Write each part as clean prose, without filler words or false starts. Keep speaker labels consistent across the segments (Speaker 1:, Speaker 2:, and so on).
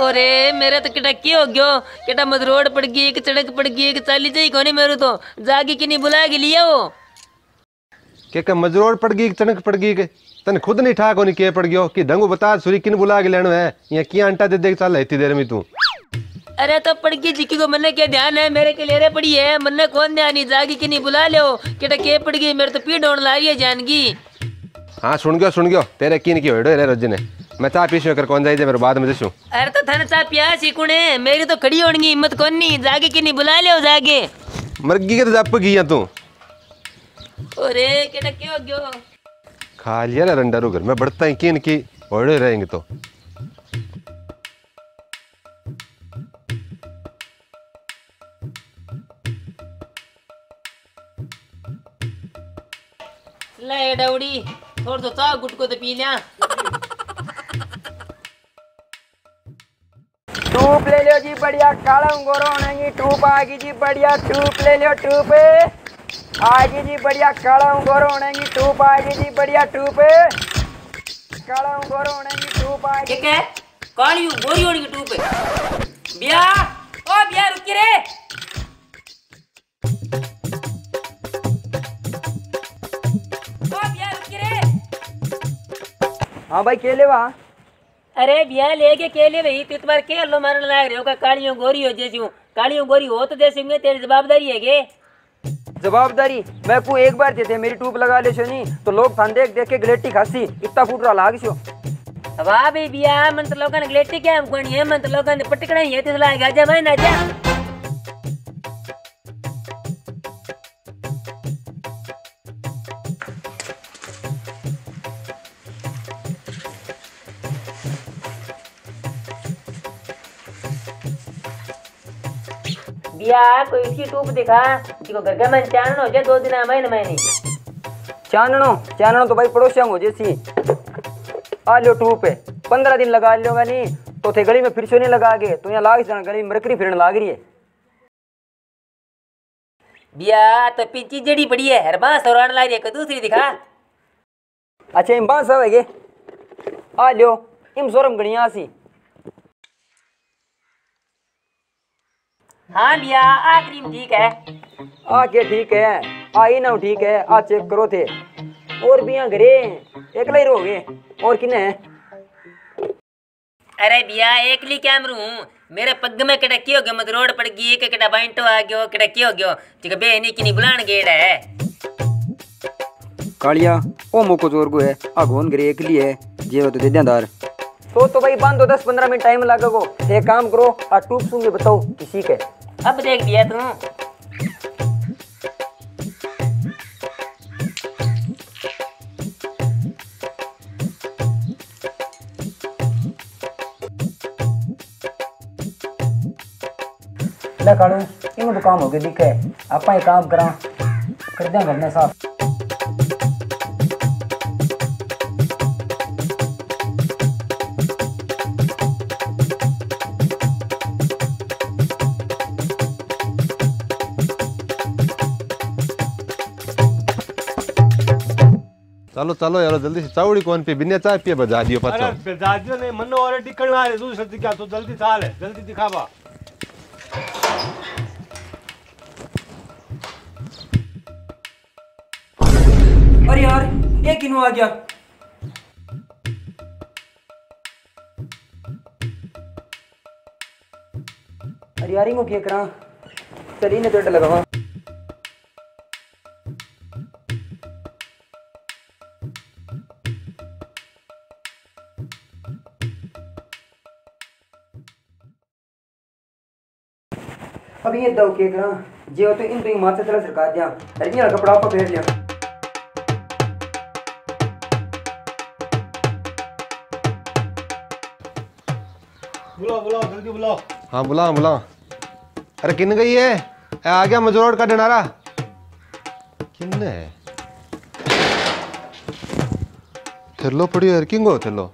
Speaker 1: ओरे मेरे तो किटा की हो गयो किटा मत रोड पड़ गई एक सड़क पड़ गई एक चाली जाई कोनी मेरे तो जागी कि नहीं बुला के लिया वो
Speaker 2: के मजरोड़ पड़ गई चणक पड़ गई के तने खुद नहीं ठा कोनी के पड़ गयो कि ढंगू बता सूरी किन बुला के लेनो है या की आंटा दे दे चल इतनी देर में तू
Speaker 1: अरे तो पड़ गई जिक्की को मन्ने क्या ध्यान है मेरे के लेरे पड़ी है मन्ने कौन ध्यान नहीं जागी कि नहीं बुला लो किटा के पड़ गई मेरे तो पीड़ होने ला रही है जानगी।
Speaker 2: हाँ सुन गयो तेरे किन की होड़ो रे रज ने मैं चाह पीछे कर कौन जाई दे मेरे बाद में जसू।
Speaker 1: अरे तो थाने चाह प्यास ही कुणे मेरी तो खड़ी होने की हिम्मत कौन नहीं जागे कि नहीं बुला ले जागे
Speaker 2: मरगी के तो जप गई तू
Speaker 1: ओरे केटा क्यों गयो
Speaker 2: खा लिया ना रंडा घर में बढ़ता ही किन की होड़े रहेंगे तो
Speaker 1: ले डौड़ी थोड़ा तो चाह गुट को तो पी लिया।
Speaker 3: टूप ले लो जी बढ़िया काला गोरो होनेगी टूप आगी जी बढ़िया टूप ले लो टूप आगी जी बढ़िया काला गोरो होनेगी टूप आगी जी बढ़िया टूप काला गोरो होनेगी टूप आगी
Speaker 1: क्या काली गोरी होने की टूप बिया ओ बिया रुक रे
Speaker 3: हाँ भाई केले वहाँ
Speaker 1: अरे बिया लेके केले भाई तू तुम्हारे के लो मारने लग रहे हो का कालियों गोरी हो जैसी हूँ कालियों गोरी हो तो जैसे में तेरी जवाबदारी है के
Speaker 3: जवाबदारी मैं पू एक बार थे मेरी टूप लगा ले नहीं तो लोग थान देख देख के गलेटी खासी इतना फूट रहा लाग छो
Speaker 1: वाह भाई बिया मन तो लोगों ने गलेटी क्या कोनी है मन तो लोगों ने पटकना ही है तो लाग आजा मैं ना जा बिया कोई इसकी टूप दिखा कि घर का मन चाननो हो जाए 2 दिन महीने
Speaker 3: चाननो तो भाई पड़ोसियों हो जैसी आ लो टूप है 15 दिन लगा लोगा नहीं तो थे गली में फिर से नहीं लगा गए तो यहाँ लाग जाना गली में मरकरी फिरने लाग रही है
Speaker 1: बिया तो पिंची जड़ी पड़ी है हर बांस और ला रही है दूसरी दिखा
Speaker 3: अच्छा इम बांस है आ लो इम सोरम गणिया सी
Speaker 1: हाँ बिया आखिरी में ठीक है
Speaker 3: आ के ठीक है आई ना ठीक है आ चेक करो थे और भी यहाँ घरे एकला ही रहोगे और किने है
Speaker 1: अरे बिया एकली क्या मरू मेरे पग में कटा की हो गयो मत रोड पड़ गई के कटा बाइंटो आ गयो कटा की हो गयो ठीक बे नहीं कि नहीं बुलान गेड़ है
Speaker 3: कालिया ओ मोको जोर गो है आ गोन घरे एकली है जे तो देदार तो भाई बांधो 10-15 मिनट टाइम लागेगो एक काम करो आ टूप सुन के बताओ किसी के
Speaker 1: अब देख बिया तू
Speaker 3: ले कालू इम तो काम हो गया दिखे आपा ये काम करा कर दे घर में साफ
Speaker 2: चलो चलो यार जल्दी से चावड़ी कौन पे बिना चाय पिए बजा दियो पाछो
Speaker 4: अरे बजा दियो नहीं मन्नो और टिकण आ रे तू सच्ची क्या तो जल्दी चाल है जल्दी दिखावा
Speaker 3: अरे यार ये किनु आ गया अरे यार इनको क्या करा चल इन्हें तो लगावा अब ये दो के करा जे हो तो इन तो माथे चला सरकार दिया अरे ये कपड़ा पर फेर लिया
Speaker 4: बुलाओ जल्दी बुलाओ
Speaker 2: हाँ बुलाओ अरे किन गई है आ गया मजरोड़ का डनारा किन है थेलो पड़ी है किंगो थेलो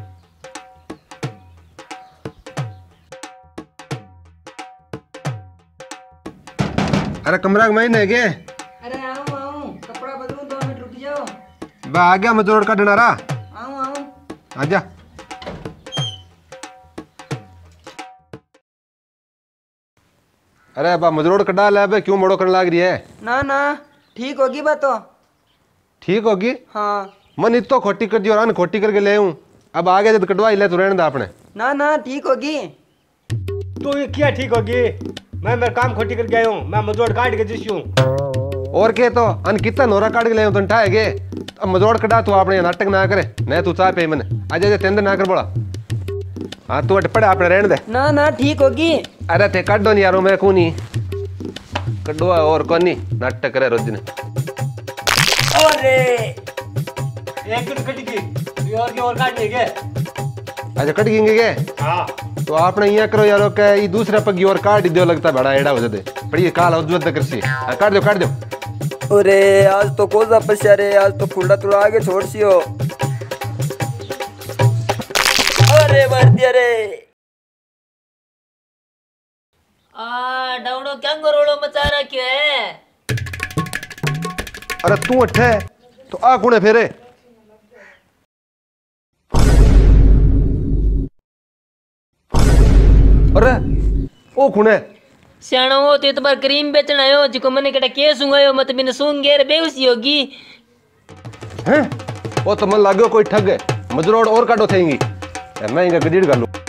Speaker 2: अरे कमरा में है के
Speaker 3: अरे आऊं कपड़ा बदलूं 2 मिनट रुक जाओ
Speaker 2: बा आ गया मजरोड़ का डनारा
Speaker 3: आऊं
Speaker 2: आजा अरे बा मजरोड़ कटा ले बे, क्यों मोड़ो करने लाग रही है?
Speaker 3: ना ना ठीक होगी बात तो।
Speaker 2: ठीक होगी?
Speaker 3: हाँ
Speaker 2: मन इतो खोटी कर दी और अन खोटी करके ले हूँ। अब आगे जब कटवा ही ले तो रहने दा अपने।
Speaker 3: ना ना ठीक होगी।
Speaker 4: तो ये क्या ठीक होगी? मैं काम खोटी करके आया हूँ, मैं मजोड़ काट के जिस हूँ।
Speaker 2: और के तो अन कितना नोरा काट के ले हूँ तो ठाएगे। अब मजोड़ कटा तू अपने नाटक ना करे, नहीं तू चाह पे मैंने आज आज तेंदर ना कर बोला। हाँ तू अट पड़े अपने रहने दे।
Speaker 3: ना ना ठीक होगी।
Speaker 2: अरे थे काट दो नहीं यारो, मैं कौन नहीं कटवा और कौन नहीं नाटक करे रोज दिन।
Speaker 3: अरे
Speaker 4: एक दिन कटेगी और काट देंगे।
Speaker 2: अच्छा कट गेंगे के?
Speaker 4: हाँ
Speaker 2: तो आपने यहाँ करो यारो के ये दूसरा पगी और काट दो, लगता बड़ा एड़ा हो जाते पड़ी काल उज्जवल तक कृषि। हाँ काट दो।
Speaker 3: अरे आज तो कोजा पस्या रे, आज तो खुला तुला आगे छोड़ सियो। अरे मार दिया रे।
Speaker 1: डाउनो क्या गरोड़ो मचा रखियो है।
Speaker 2: अरे तू अठे तो आ कौन है फेरे? अरे ओ कौन है?
Speaker 1: सियाणो हो तो इतबार क्रीम बेचन आयो जिको मैंने केटा के सुंगायो मत बिन सूंगेर बेउसी होगी।
Speaker 2: हैं? वो तो मन लागो कोई ठग है, मजरोड़ और काटो थेंगी। मैं इनका गडीड़ कर लूं।